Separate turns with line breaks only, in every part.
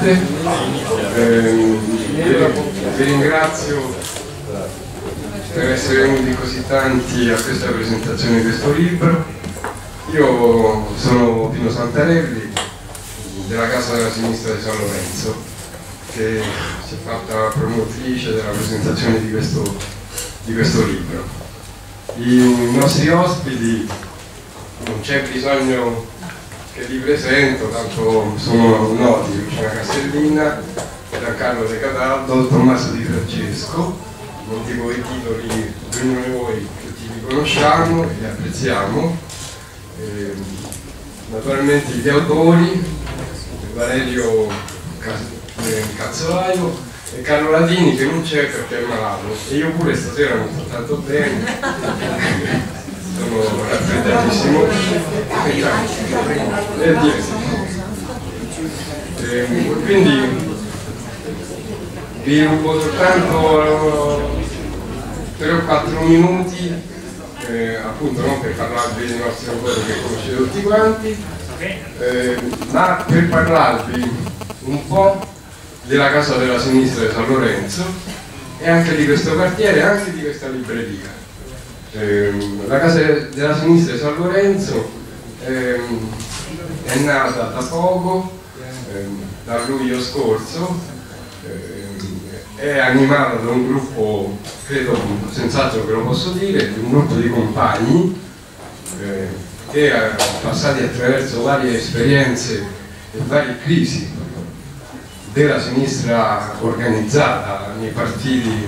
Presidente, vi ringrazio per essere venuti così tanti a questa presentazione di questo libro. Io sono Pino Santarelli della Casa della Sinistra di San Lorenzo, che si è fatta promotrice della presentazione di questo libro. I nostri ospiti non c'è bisogno che li presento, tanto sono noti: Luciana Castellina, Giancarlo De Cataldo, Tommaso Di Francesco. Non dico i titoli, ognuno di voi tutti li conosciamo e li apprezziamo. Naturalmente gli autori: Valerio Cazzolaio e Carlo Latini, che non c'è perché è malato, e io pure stasera non sto tanto bene. Sono raffreddatissimo quindi vi rubo soltanto 3 o 4 minuti, appunto non per parlarvi dei nostri autori che conoscete tutti quanti, ma per parlarvi un po' della Casa della Sinistra di San Lorenzo e anche di questo quartiere e anche di questa libreria. La Casa della Sinistra di San Lorenzo è nata da poco, da luglio scorso, è animata da un gruppo, credo senz'altro che lo posso dire, di un gruppo di compagni che passati attraverso varie esperienze e varie crisi della sinistra organizzata nei partiti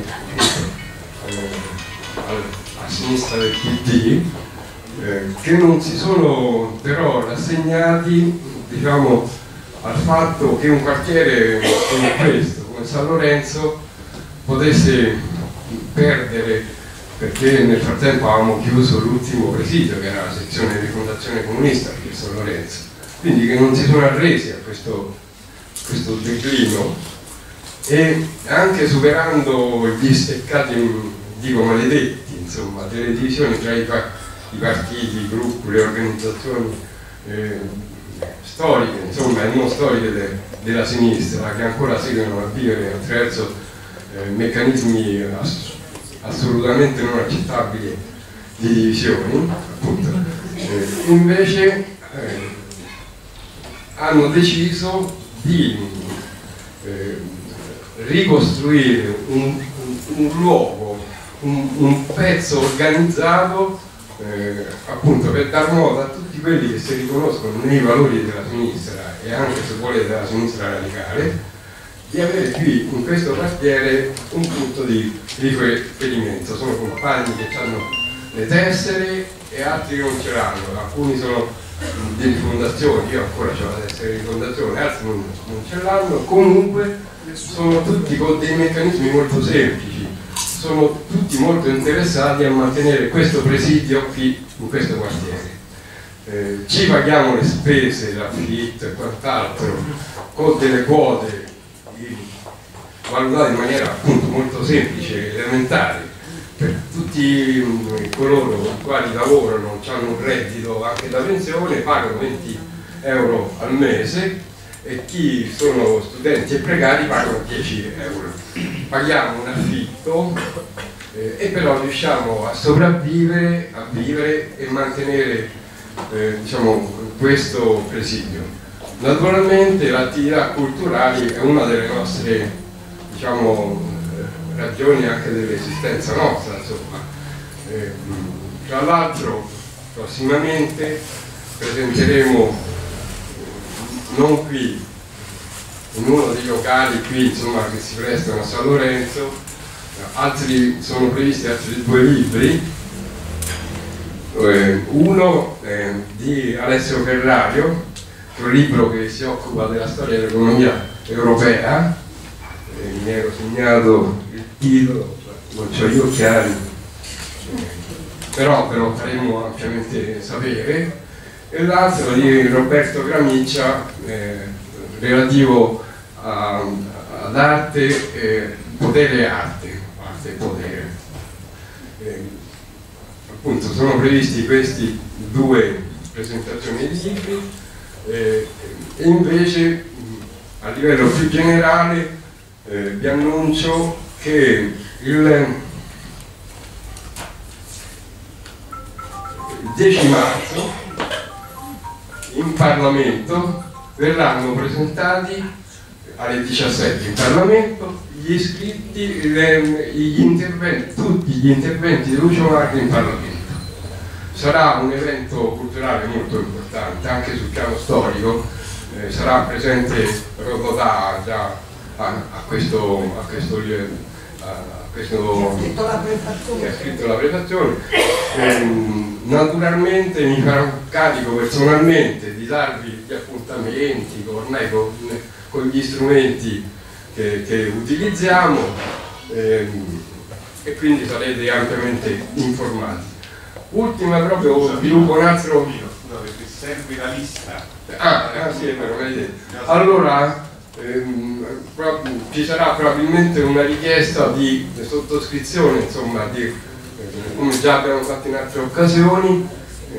a sinistra del PD, che non si sono però rassegnati, diciamo, al fatto che un quartiere come questo, come San Lorenzo, potesse perdere, perché nel frattempo avevamo chiuso l'ultimo presidio, che era la sezione di Fondazione Comunista di San Lorenzo, quindi che non si sono arresi a questo declino, e anche superando gli steccati, dico maledetti, insomma, delle divisioni tra i partiti, i gruppi, le organizzazioni storiche, insomma, e non storiche della sinistra, che ancora seguono a vivere attraverso meccanismi assolutamente non accettabili di divisioni, appunto. Invece hanno deciso di ricostruire un luogo, un pezzo organizzato, appunto, per dar modo a tutti quelli che si riconoscono nei valori della sinistra e anche, se vuole, della sinistra radicale, di avere qui in questo quartiere un punto di riferimento. Sono compagni che hanno le tessere e altri che non ce l'hanno, alcuni sono delle fondazioni, io ancora ho la tessera di fondazione, altri non ce l'hanno. Comunque sono tutti con dei meccanismi molto semplici, sono tutti molto interessati a mantenere questo presidio qui in questo quartiere. Ci paghiamo le spese, l'affitto e quant'altro con delle quote valutate in maniera, appunto, molto semplice e elementare. Per tutti coloro i quali lavorano, hanno un reddito anche da pensione, pagano 20 euro al mese, e chi sono studenti e precari pagano 10 euro. Paghiamo un affitto e però riusciamo a sopravvivere, a vivere e mantenere diciamo, questo presidio. Naturalmente l'attività culturale è una delle nostre, diciamo, ragioni anche dell'esistenza nostra, insomma. Tra l'altro prossimamente presenteremo, non qui, in uno dei locali qui, insomma, che si prestano a San Lorenzo, sono previsti altri 2 libri, uno di Alessio Ferrario, che è un libro che si occupa della storia dell'economia europea, mi ero segnato il titolo, non c'ho gli occhiali, però ve lo faremo ampiamente sapere, e l'altro di Roberto Gramiccia, relativo ad arte, potere e arte e potere. Appunto sono previsti questi 2 presentazioni di libri, e invece a livello più generale vi annuncio che il 10 marzo in Parlamento verranno presentati alle 17 in Parlamento gli iscritti, tutti gli interventi di Lucio Magri in Parlamento. Sarà un evento culturale molto importante anche sul piano storico, sarà presente Rodotà già a questo che ha scritto la prefazione. Naturalmente mi farò carico personalmente di darvi gli appuntamenti ormai con gli strumenti che utilizziamo e quindi sarete ampiamente informati. Ultima proprio, sviluppo un altro.
Serve la lista.
Sì, è vero, l'hai detto. Allora ci sarà probabilmente una richiesta di sottoscrizione, insomma, come già abbiamo fatto in altre occasioni,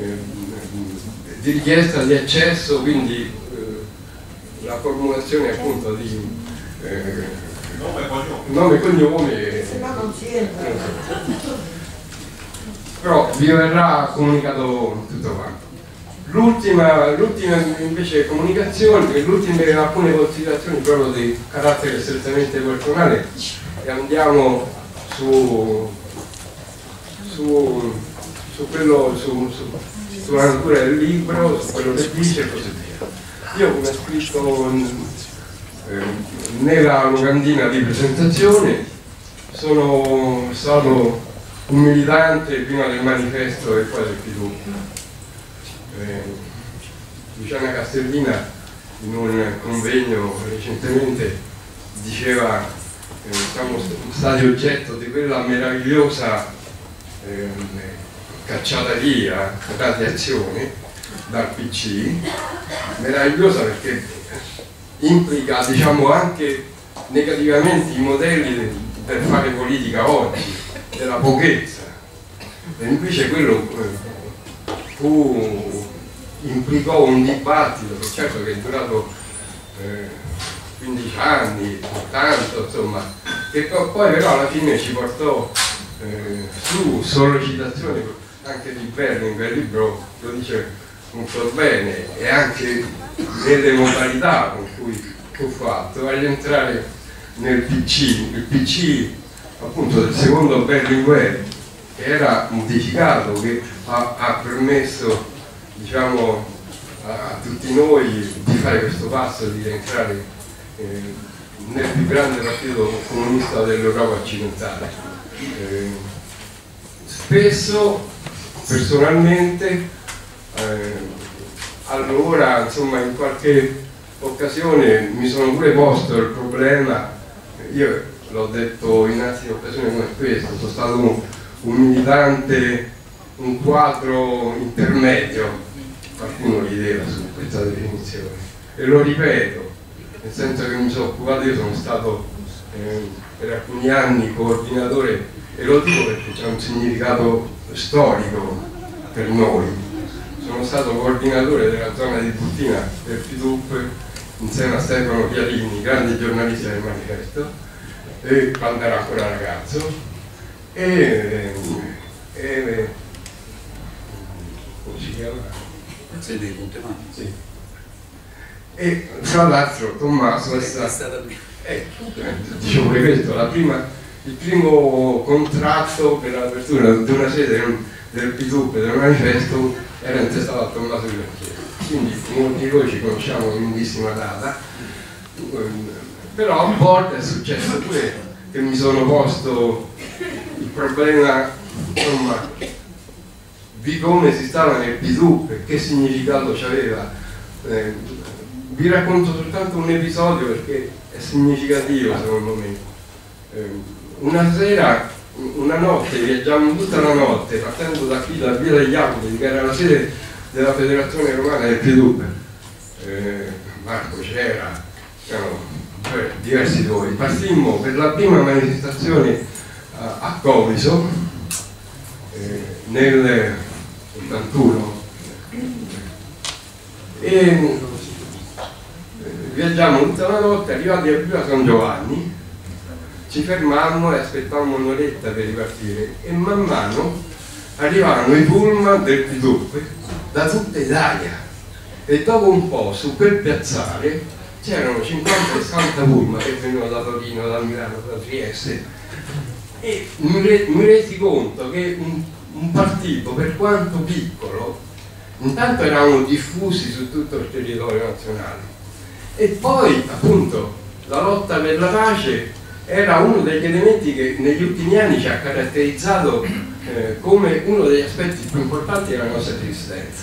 di richiesta di accesso, quindi la formulazione appunto di nome e cognome,
se no non ci entra.
però vi verrà comunicato tutto quanto. L'ultima invece comunicazione, alcune considerazioni proprio di carattere strettamente personale, e andiamo sulla natura del libro, su quello che dice e così via. Io, come ho scritto nella locandina di presentazione, sono stato un militante prima del manifesto e poi del PD. Luciana Castellina in un convegno recentemente diceva siamo stati oggetto di quella meravigliosa cacciata via, radiazione dal PC, meravigliosa perché implica, diciamo, anche negativamente i modelli per fare politica oggi, della pochezza, e invece quello implicò un dibattito che certo che è durato 15 anni, tanto, insomma, che poi però alla fine ci portò su sollecitazione anche di Berlinguer, il libro lo dice molto bene, e anche nelle modalità con cui fu fatto, a rientrare nel PC, il PC appunto del secondo Berlinguer, che era modificato, che ha permesso, diciamo, a tutti noi di fare questo passo, di entrare nel più grande partito comunista dell'Europa occidentale. Spesso, personalmente, allora, insomma, in qualche occasione mi sono pure posto il problema, io l'ho detto in altre occasioni come questa, sono stato un militante, un quadro intermedio, qualcuno rideva su questa definizione, e lo ripeto, nel senso che mi sono occupato, io sono stato per alcuni anni coordinatore, e lo dico perché c'è un significato storico per noi. Sono stato coordinatore della zona di Bustina del PIDUP insieme a Stefano Chiarini, grande giornalista del Manifesto, e quando era ancora ragazzo, come si chiama?
Sei dei Montemagno?
Sì. E tra l'altro Tommaso è
stata
dicevo pure questo, il primo contratto per l'apertura di una sede del PIDUP del Manifesto era intestato a Tommaso Di Marchese, quindi molti di noi ci conosciamo in lunghissima data, però a volte è successo pure che mi sono posto il problema, insomma, di come si stava nel PIDUP, che significato c'aveva. Vi racconto soltanto un episodio perché è significativo secondo me. Una sera, una notte, viaggiamo tutta la notte partendo da qui, da Via degli Angeli, che era la sede della Federazione Romana del PIDUP. Marco c'era, diversi di voi. Partimmo per la prima manifestazione a Coviso nel 81, e viaggiamo tutta la notte, arrivati a Villa San Giovanni ci fermammo e aspettammo un'oretta per ripartire, e man mano arrivavano i pullman del P2 da tutta Italia, e dopo un po' su quel piazzale c'erano 50-60 pullman che venivano da Torino, da Milano, da Trieste, e mi resi conto che un partito, per quanto piccolo, intanto eravamo diffusi su tutto il territorio nazionale, e poi appunto la lotta per la pace era uno degli elementi che negli ultimi anni ci ha caratterizzato come uno degli aspetti più importanti della nostra esistenza.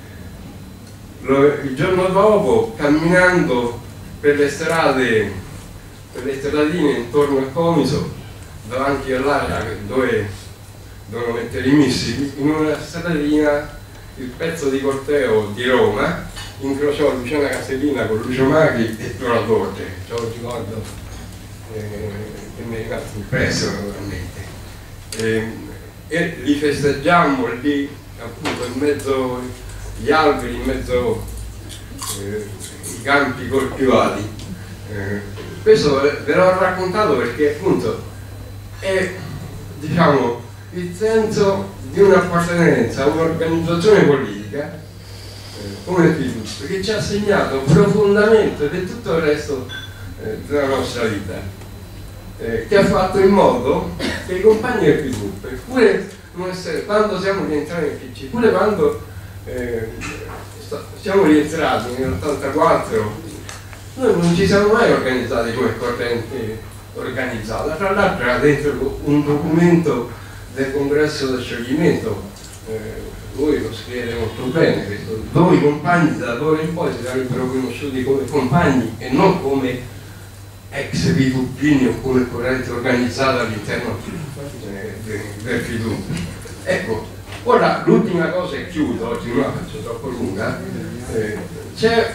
Il giorno dopo, camminando per le strade, per le stradine intorno a Comiso, davanti all'area dove dovevano mettere i missili, in una stradina il pezzo di corteo di Roma incrociò Luciana Castellina con Lucio Magri e Tora Torre, ce lo ricordo, che mi è rimasto impresso naturalmente, e li festeggiammo lì appunto in mezzo agli alberi, in mezzo ai campi coltivati. Questo ve l'ho raccontato perché appunto è, diciamo, il senso di un'appartenenza a un'organizzazione politica come il P2, che ci ha segnato profondamente per tutto il resto della nostra vita, che ha fatto in modo che i compagni del P2, pure quando siamo rientrati nel PC, pure quando siamo rientrati nell'84, noi non ci siamo mai organizzati come corrente organizzata. Tra l'altro era dentro un documento del congresso del scioglimento, voi lo scrivete molto bene questo, dove i compagni da d'ora in poi si sarebbero conosciuti come compagni e non come ex P2 o come corrente organizzata all'interno del P2. Ecco, ora l'ultima cosa, e chiudo, oggi non la faccio troppo lunga, c'è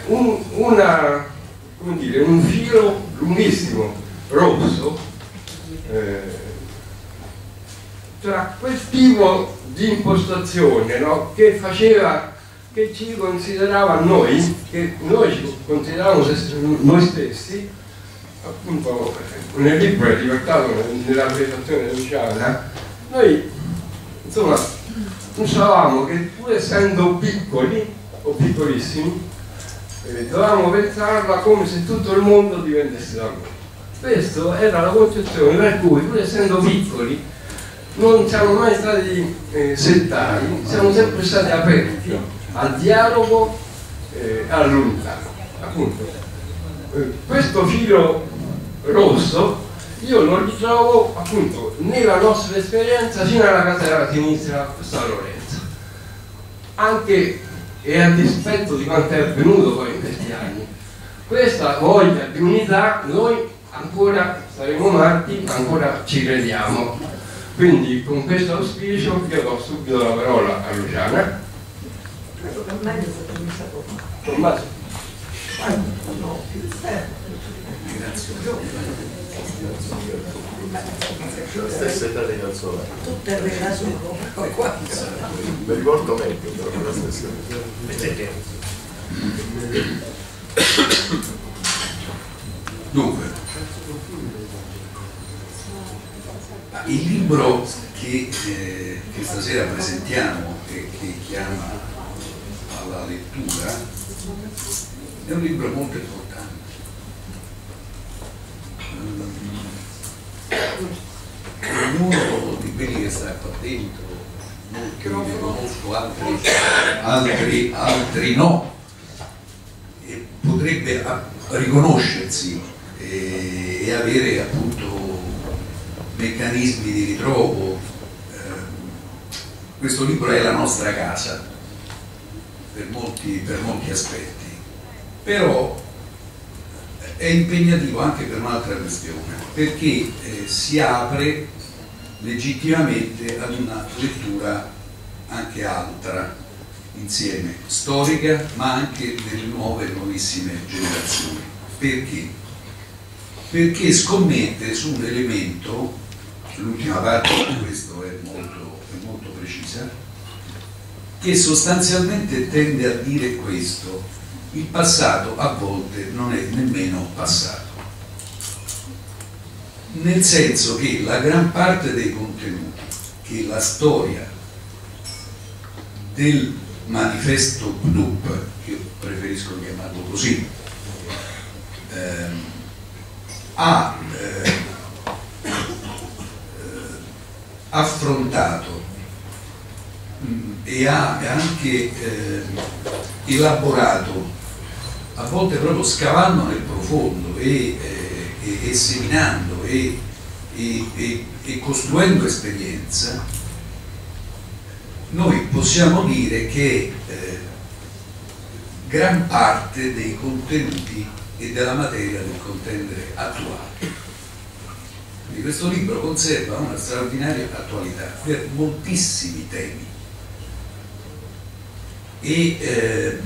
un filo lunghissimo rosso tra quel tipo di impostazione, no? Che ci considerava noi, che noi ci consideravamo noi stessi, appunto nel libro è riportato nella presentazione di Luciana, noi insomma pensavamo che pur essendo piccoli o piccolissimi dovevamo pensarla come se tutto il mondo dipendesse da noi. Questa era la concezione per cui, pur essendo piccoli, non siamo mai stati settari, siamo sempre stati aperti al dialogo e all'unità. Appunto, questo filo rosso io lo ritrovo appunto nella nostra esperienza fino alla caserma sinistra San Lorenzo, anche e a dispetto di quanto è avvenuto poi in questi anni. Questa voglia di unità noi ancora saremo matti, ancora ci crediamo. Quindi con questo auspicio io do subito la parola a Luciana. Tommaso.
La stessa età dei calzolari.
Tutte le relazioni
Mi ricordo meglio, però la stessa età.
Dunque, il libro che stasera presentiamo e che chiama alla lettura è un libro molto importante. Ognuno di quelli che sta qua dentro, molti li conosco, altri no, e potrebbe riconoscersi e avere appunto meccanismi di ritrovo. Questo libro è la nostra casa per molti aspetti, però è impegnativo anche per un'altra questione, perché si apre legittimamente ad una lettura anche altra, insieme, storica, ma anche delle nuovissime generazioni. Perché? Perché scommette su un elemento, l'ultima parte di questo è molto precisa, che sostanzialmente tende a dire questo: il passato a volte non è nemmeno passato, nel senso che la gran parte dei contenuti che la storia del manifesto CNUP, io preferisco chiamarlo così, ha affrontato e ha anche elaborato, a volte proprio scavando nel profondo e seminando e costruendo esperienza, noi possiamo dire che gran parte dei contenuti e della materia del contendere attuale. Quindi questo libro conserva una straordinaria attualità per moltissimi temi e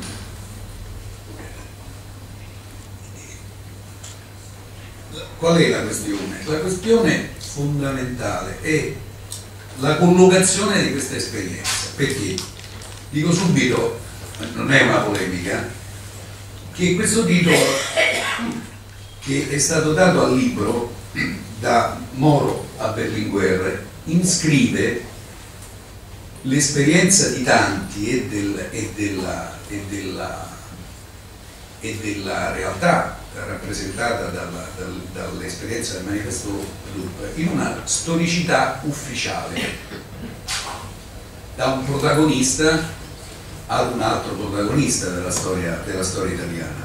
qual è la questione? La questione fondamentale è la collocazione di questa esperienza, perché dico subito, non è una polemica, che questo titolo che è stato dato al libro da Moro a Berlinguer inscrive l'esperienza di tanti e della realtà rappresentata dall'esperienza del manifesto CNUP in una storicità ufficiale, da un protagonista ad un altro protagonista della storia italiana.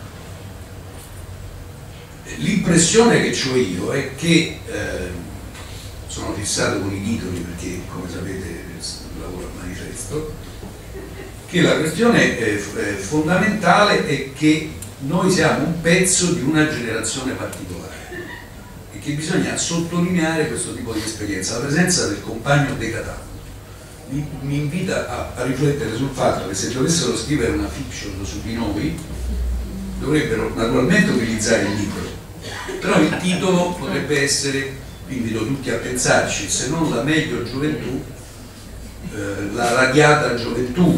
L'impressione che ho io è che sono fissato con i titoli perché, come sapete, lavoro al manifesto, che la questione fondamentale è che noi siamo un pezzo di una generazione particolare e che bisogna sottolineare questo tipo di esperienza. La presenza del compagno De Catà mi invita a riflettere sul fatto che se dovessero scrivere una fiction su di noi dovrebbero naturalmente utilizzare il libro, però il titolo potrebbe essere, invito tutti a pensarci, se non la meglio gioventù, la radiata gioventù,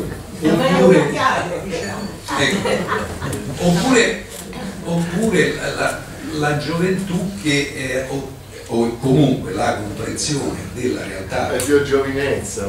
oppure la gioventù che o comunque la comprensione della realtà.
È più giovinezza,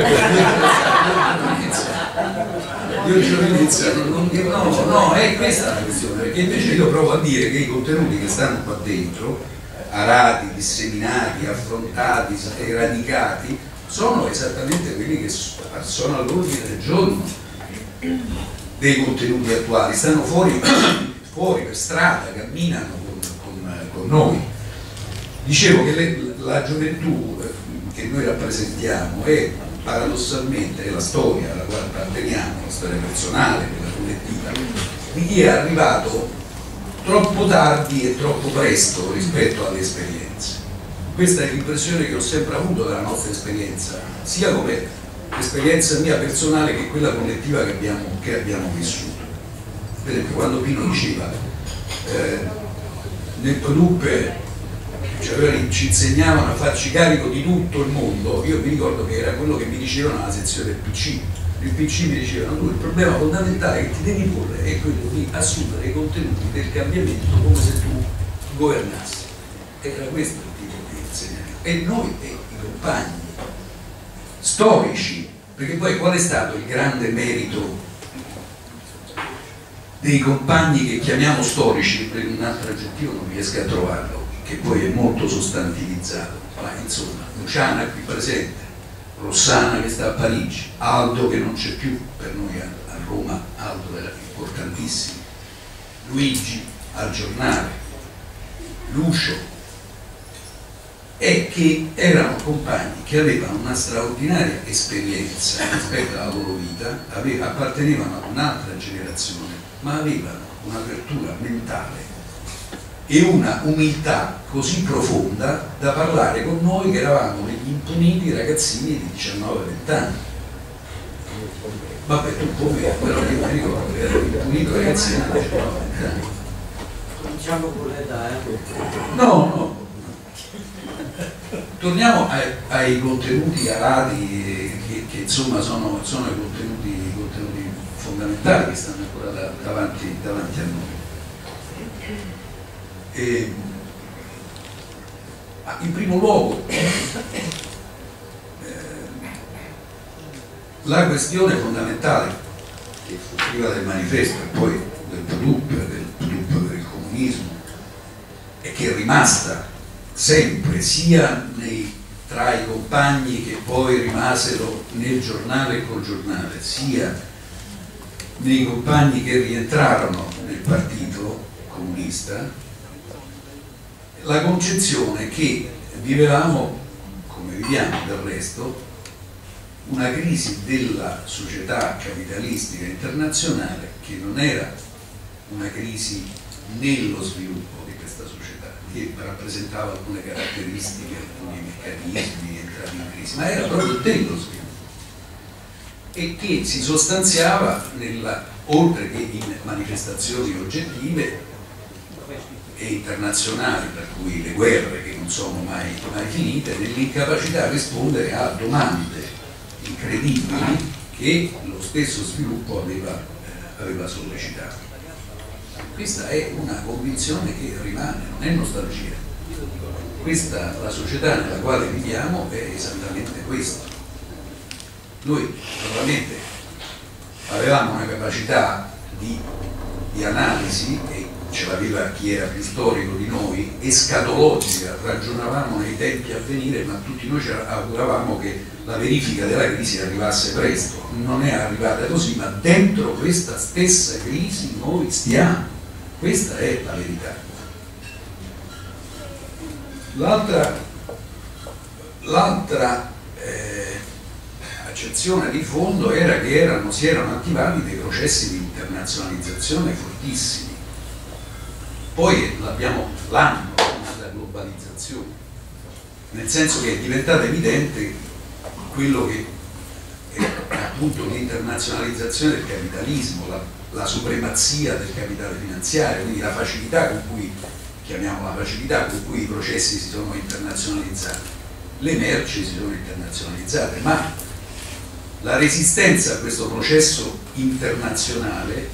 no, è questa la questione, perché invece io provo a dire che i contenuti che stanno qua dentro, arati, disseminati, affrontati, eradicati, sono esattamente quelli che sono all'ordine del giorno dei contenuti attuali, stanno fuori per strada, camminano con noi. Dicevo che la gioventù che noi rappresentiamo è paradossalmente la storia alla quale apparteniamo, la storia personale, quella collettiva, di chi è arrivato troppo tardi e troppo presto rispetto alle esperienze. Questa è l'impressione che ho sempre avuto dalla nostra esperienza, sia come esperienza mia personale che quella collettiva che abbiamo vissuto. Per esempio, quando Pino diceva nel CNUP ci insegnavano a farci carico di tutto il mondo, io mi ricordo che era quello che mi dicevano alla sezione del PC. Il PC mi dicevano: tu il problema fondamentale che ti devi porre è quello di assumere i contenuti del cambiamento come se tu governassi. Era questo il tipo di insegnamento. E noi e i compagni storici, perché poi qual è stato il grande merito dei compagni che chiamiamo storici, per un altro aggettivo non riesco a trovarlo, che poi è molto sostantivizzato, ma insomma, Luciana qui presente, Rossana che sta a Parigi, Aldo che non c'è più per noi a Roma, Aldo era importantissimo, Luigi al giornale, Lucio, e che erano compagni che avevano una straordinaria esperienza rispetto alla loro vita, appartenevano ad un'altra generazione, ma avevano un'apertura mentale e una umiltà così profonda da parlare con noi che eravamo degli impuniti ragazzini di 19-20 anni. Vabbè, tu come, però io mi ricordo che ero impunito ragazzino di 19-20 anni.
Diciamo con l'età,
No. Torniamo ai contenuti arati che insomma sono i contenuti fondamentali che stanno ancora davanti a noi. In primo luogo la questione fondamentale che fu prima del manifesto e poi del PDUP per il comunismo, e che è rimasta sempre sia tra i compagni che poi rimasero nel giornale e col giornale, sia nei compagni che rientrarono nel partito comunista, la concezione che vivevamo, come viviamo del resto, una crisi della società capitalistica internazionale che non era una crisi nello sviluppo di questa società, che rappresentava alcune caratteristiche, alcuni meccanismi entrati in crisi, ma era proprio dello sviluppo, e che si sostanziava oltre che in manifestazioni oggettive e internazionali, per cui le guerre che non sono mai finite, nell'incapacità a rispondere a domande incredibili che lo stesso sviluppo aveva sollecitato. Questa è una convinzione che rimane, non è nostalgia. La società nella quale viviamo è esattamente questa. Noi naturalmente avevamo una capacità di analisi, e ce l'aveva chi era più storico di noi, escatologica, ragionavamo nei tempi a venire, ma tutti noi ci auguravamo che la verifica della crisi arrivasse presto. Non è arrivata così, ma dentro questa stessa crisi noi stiamo. Questa è la verità. L'altra accezione di fondo era che si erano attivati dei processi di internazionalizzazione fortissimi. Poi l'hanno chiamata globalizzazione, nel senso che è diventato evidente quello che è appunto l'internazionalizzazione del capitalismo, la supremazia del capitale finanziario, quindi la facilità con cui, chiamiamola facilità, con cui i processi si sono internazionalizzati, le merci si sono internazionalizzate, ma la resistenza a questo processo internazionale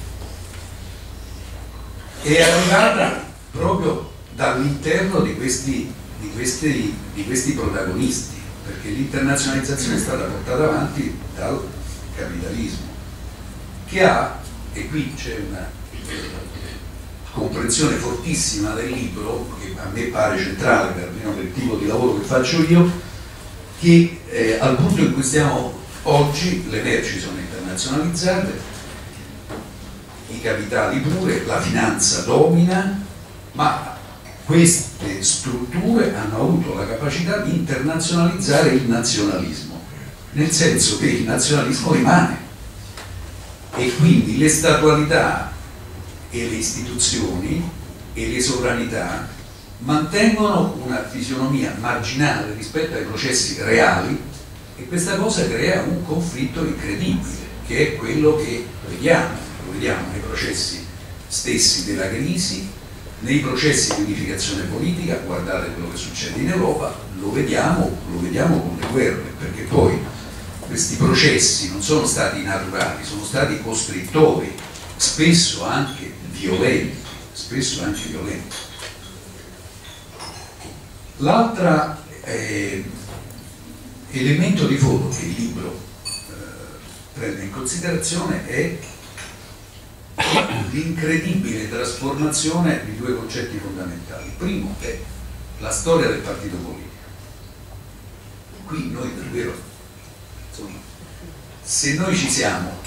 è arrivata proprio dall'interno di questi protagonisti, perché l'internazionalizzazione è stata portata avanti dal capitalismo, che ha, e qui c'è una comprensione fortissima del libro, che a me pare centrale, almeno per il tipo di lavoro che faccio io, che al punto in cui stiamo oggi le merci sono internazionalizzate, i capitali pure, la finanza domina, ma queste strutture hanno avuto la capacità di internazionalizzare il nazionalismo, nel senso che il nazionalismo rimane, e quindi le statualità e le istituzioni e le sovranità mantengono una fisionomia marginale rispetto ai processi reali, e questa cosa crea un conflitto incredibile, che è quello che vediamo nei processi stessi della crisi, nei processi di unificazione politica. Guardate quello che succede in Europa, lo vediamo con le guerre, perché poi questi processi non sono stati naturali, sono stati costrittori, spesso anche violenti. L'altro elemento di fondo che il libro prende in considerazione è l'incredibile trasformazione di due concetti fondamentali. Il primo è la storia del partito politico. Qui noi davvero, insomma, se noi ci siamo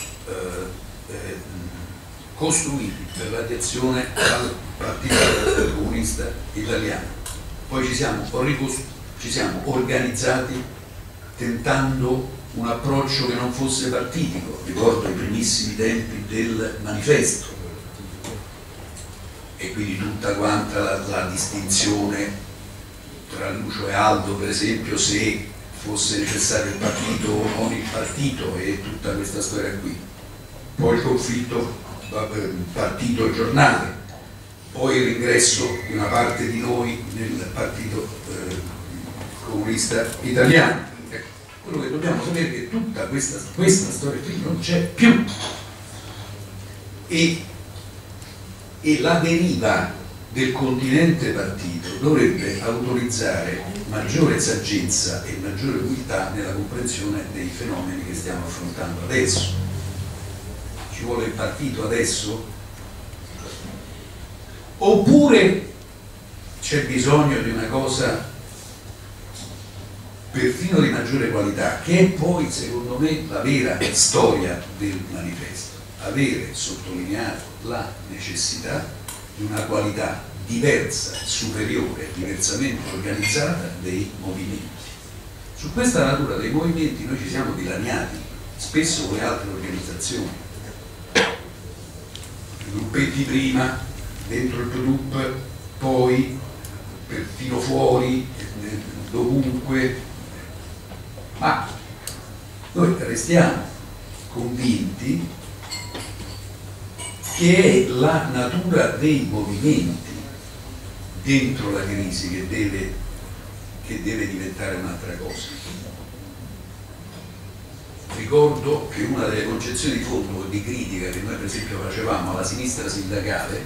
costruiti per l'adesione al Partito Comunista Italiano, poi ci siamo organizzati tentando un approccio che non fosse partitico. Ricordo i primissimi tempi del manifesto, e quindi tutta quanta la distinzione tra Lucio e Aldo, per esempio, se fosse necessario il partito o non il partito, e tutta questa storia qui. Poi il conflitto partito e giornale, poi il ringresso di una parte di noi nel Partito Comunista Italiano. Quello che dobbiamo sapere è che tutta questa storia qui non c'è più. e la deriva del continente partito dovrebbe autorizzare maggiore saggezza e maggiore umiltà nella comprensione dei fenomeni che stiamo affrontando adesso. Ci vuole il partito adesso? Oppure c'è bisogno di una cosa perfino di maggiore qualità, che è poi secondo me la vera storia del manifesto: avere sottolineato la necessità di una qualità diversa, superiore, diversamente organizzata dei movimenti. Su questa natura dei movimenti noi ci siamo dilaniati, spesso con le altre organizzazioni. I gruppetti prima, dentro il PDUP, poi perfino fuori, dovunque, ma noi restiamo convinti che è la natura dei movimenti dentro la crisi che deve diventare un'altra cosa. Ricordo che una delle concezioni di fondo di critica che noi per esempio facevamo alla sinistra sindacale,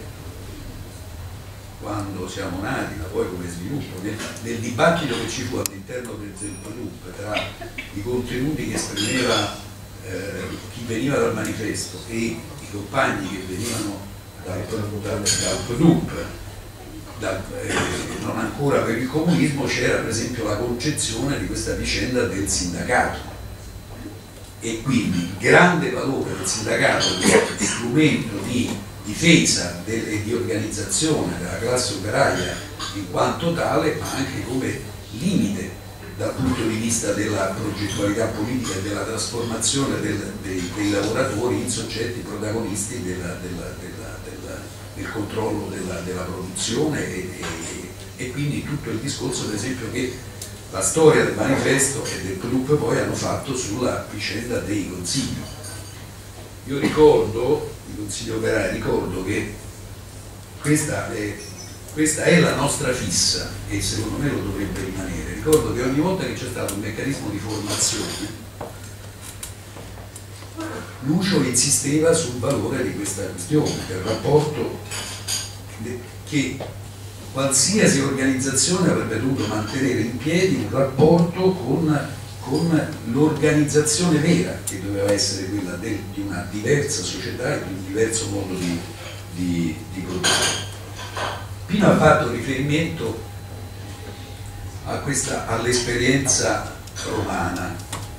quando siamo nati, ma poi come sviluppo, nel dibattito che ci fu all'interno del PDUP tra i contenuti che esprimeva chi veniva dal manifesto e i compagni che venivano dal PDUP, non ancora per il comunismo, c'era per esempio la concezione di questa vicenda del sindacato, e quindi il grande valore del sindacato come strumento di difesa e di organizzazione della classe operaia in quanto tale, ma anche come limite dal punto di vista della progettualità politica e della trasformazione dei lavoratori in soggetti protagonisti del controllo della produzione e quindi tutto il discorso per esempio che la storia del manifesto e del PDUP poi hanno fatto sulla vicenda dei consigli. Io ricordo, il Consiglio Operaio, ricordo che questa è la nostra fissa e secondo me lo dovrebbe rimanere. Ricordo che ogni volta che c'è stato un meccanismo di formazione, Lucio insisteva sul valore di questa questione, del rapporto che qualsiasi organizzazione avrebbe dovuto mantenere in piedi un rapporto con l'organizzazione vera, che doveva essere quella di una diversa società e di un diverso modo di produrre. Pino ha fatto riferimento all'esperienza romana,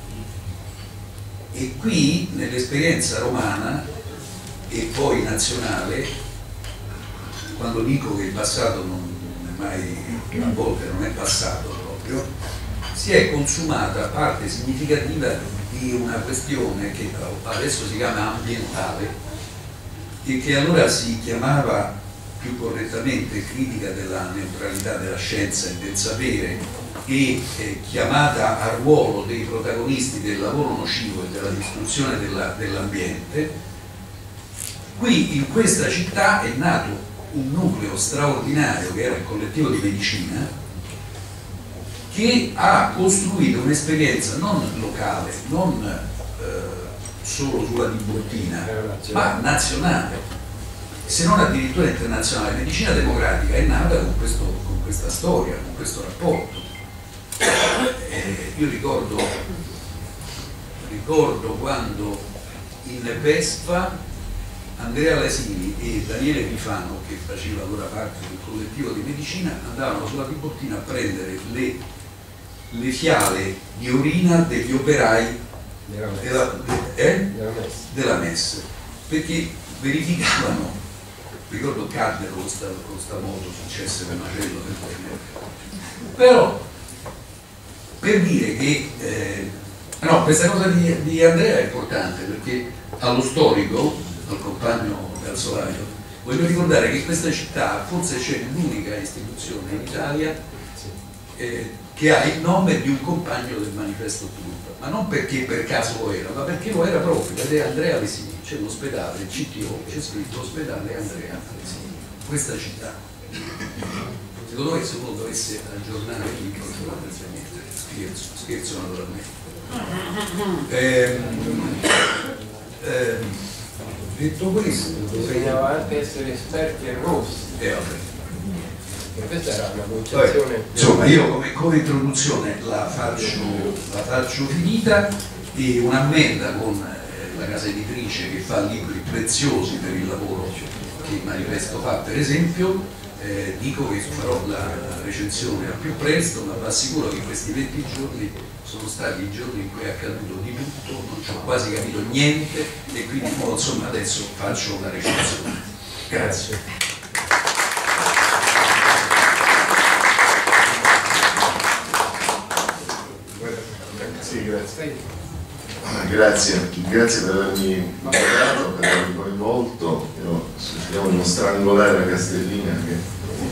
e qui nell'esperienza romana e poi nazionale, quando dico che il passato non è mai, a volte non è passato proprio, si è consumata parte significativa di una questione che adesso si chiama ambientale e che allora si chiamava più correttamente critica della neutralità della scienza e del sapere e chiamata a ruolo dei protagonisti del lavoro nocivo e della distruzione dell'ambiente. Qui in questa città è nato un nucleo straordinario che era il collettivo di medicina, che ha costruito un'esperienza non locale, non solo sulla Tiburtina, ma nazionale, se non addirittura internazionale. Medicina democratica è nata con questa storia, con questo rapporto. Io ricordo quando in Vespa Andrea Lasini e Daniele Epifano, che faceva allora parte del collettivo di medicina, andavano sulla Tiburtina a prendere le fiale di urina degli operai della MES, perché verificavano. Ricordo cadde con sta moto, successe per Macello del però per dire che no, questa cosa di Andrea è importante, perché allo storico, al compagno calzolaio, voglio ricordare che questa città forse c'è l'unica istituzione in Italia che ha il nome di un compagno del manifesto PDUP, ma non perché per caso lo era, ma perché lo era proprio, ed è Andrea Lasini. C'è l'ospedale, il CTO, c'è scritto ospedale Andrea Lasini. Questa città, secondo me, se uno dovesse aggiornare il libro non dovrebbe niente, scherzo naturalmente. Detto questo,
bisognava anche essere esperti e rossi. E questa era una concezione.
Insomma, io come introduzione la faccio finita, e un'ammenda con la casa editrice che fa libri preziosi per il lavoro che il manifesto fa, per esempio. Dico che farò la recensione al più presto, ma vi assicuro che questi 20 giorni sono stati i giorni in cui è accaduto di tutto, non ci ho quasi capito niente, e quindi insomma adesso faccio la recensione. Grazie.
Sì, grazie. Grazie per avermi invitato, per avermi coinvolto. Io cerchiamo di non strangolare la Castellina, che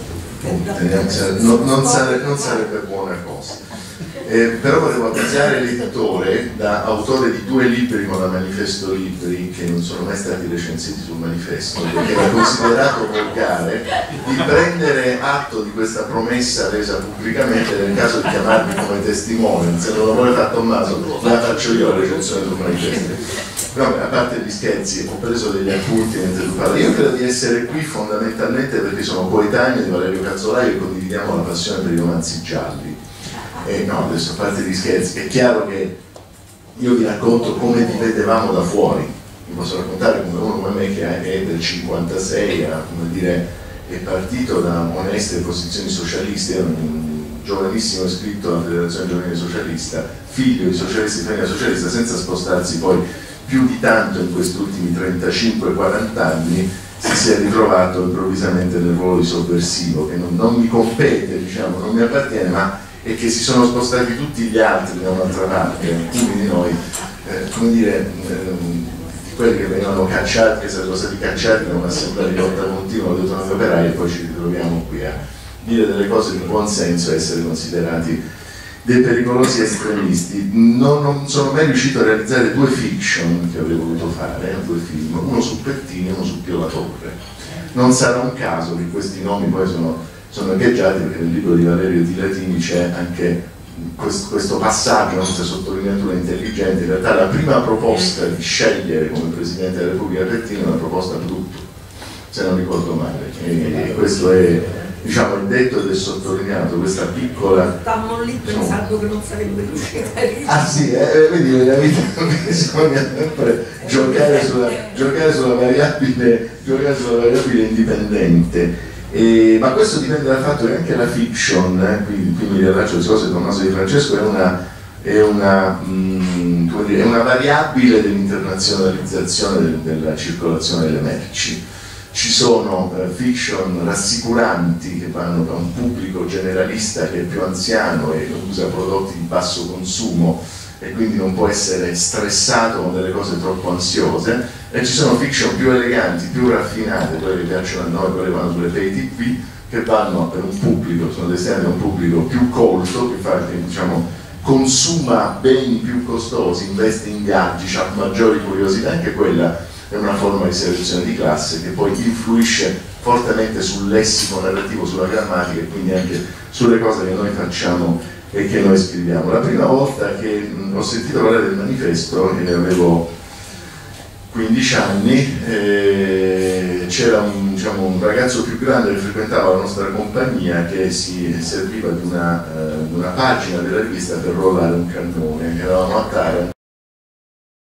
non sarebbe buona cosa. Però volevo avvisare il lettore, da autore di 2 libri con la Manifesto Libri, che non sono mai stati recensiti sul manifesto, perché era considerato volgare, di prendere atto di questa promessa resa pubblicamente nel caso di chiamarmi come testimone. Se non lo vuole fare Tommaso, la faccio io la recensione sul manifesto. No, a parte gli scherzi, ho preso degli appunti mentre tu parli. Io credo di essere qui fondamentalmente perché sono coetaneo di Valerio Cazzolaio e condividiamo la passione per i romanzi gialli. No, adesso a parte gli scherzi, è chiaro che io vi racconto come vi vedevamo da fuori. Vi posso raccontare come uno come me, che è del 56, come dire, è partito da oneste posizioni socialiste, era un giovanissimo iscritto alla Federazione Giovanile Socialista, figlio di socialisti e famiglia socialista, senza spostarsi poi più di tanto in questi ultimi 35-40 anni. Si è ritrovato improvvisamente nel ruolo di sovversivo, che non mi compete, diciamo, non mi appartiene, ma è che si sono spostati tutti gli altri da un'altra parte, alcuni di noi, come dire, quelli che venivano cacciati, che sarebbero stati cacciati da un'assemblea di lotta continua di autonomi operai, e poi ci ritroviamo qui a dire delle cose di buon senso e essere considerati dei pericolosi estremisti. Non sono mai riuscito a realizzare 2 fiction che avrei voluto fare, 2 film, uno su Pertini e uno su Pio La Torre. Non sarà un caso che questi nomi poi sono echeggiati, perché nel libro di Valerio Tilatini c'è anche questo passaggio, questa sottolineatura intelligente. In realtà la prima proposta di scegliere come Presidente della Repubblica Pertini è una proposta brutta, se non ricordo male, e questo è, diciamo, il detto ed è sottolineato, questa piccola...
Stavamo lì pensando che non sarebbe riuscito a dire.
Ah sì, vedi, nella vita bisogna sempre giocare sulla variabile indipendente. Ma questo dipende dal fatto che anche la fiction, qui mi riallaccio alle cose di Tommaso Di Francesco, è una variabile dell'internazionalizzazione della circolazione delle merci. Ci sono fiction rassicuranti che vanno da un pubblico generalista che è più anziano e usa prodotti di basso consumo e quindi non può essere stressato con delle cose troppo ansiose, e ci sono fiction più eleganti, più raffinate, quelle che piacciono a noi, quelle che vanno sulle pay TV, che vanno per un pubblico, sono destinate a un pubblico più colto, che diciamo, consuma beni più costosi, investe in viaggi, ha maggiori curiosità. Anche quella è una forma di selezione di classe che poi influisce fortemente sul lessico narrativo, sulla grammatica e quindi anche sulle cose che noi facciamo e che noi scriviamo. La prima volta che ho sentito parlare del manifesto, avevo 15 anni, c'era un ragazzo più grande che frequentava la nostra compagnia, che si serviva di una pagina della rivista per rollare un cannone, che eravamo a Taranto.